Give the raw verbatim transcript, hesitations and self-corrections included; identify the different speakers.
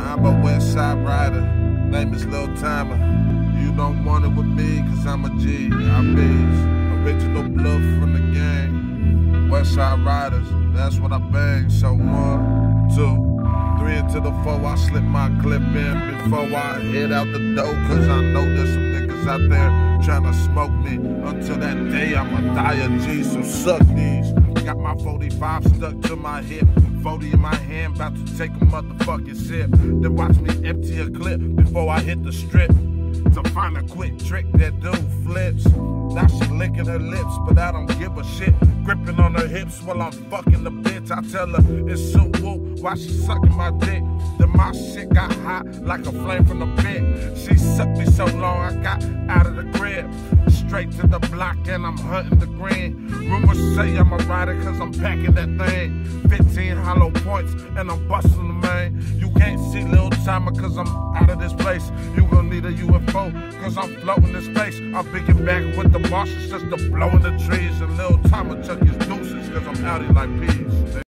Speaker 1: I'm a West Side rider, name is Lil Timer. You don't want it with me, cause I'm a G. I'm B's, original bluff from the gang. West Side riders, that's what I bang. So one, two, three into the four, I slip my clip in before I head out the door. Cause I know there's some niggas out there tryna smoke me. Until that day, I'ma die a G, so suck these. Got my forty-five stuck to my hip, forty in my hand, about to take a motherfucking sip. Then watch me empty a clip before I hit the strip. To find a quick trick that dude flips. Now she licking her lips, but I don't give a shit. Gripping on her hips while I'm fucking the bitch. I tell her it's so woo while she sucking my dick. Then my shit got hot like a flame from the pit. She sucked me so long I got out of the crib. Straight to the block and I'm hunting the green. Rumors say I'm a rider cause I'm packing that thing. fifteen hollow points and I'm busting the main. You can't see Lil Timer cause I'm out of this place. You gon' need a U F O cause I'm floating in space. I'm picking back with the Martians just to blow in the trees. And Lil Timer chuck his deuces cause I'm out here like peas.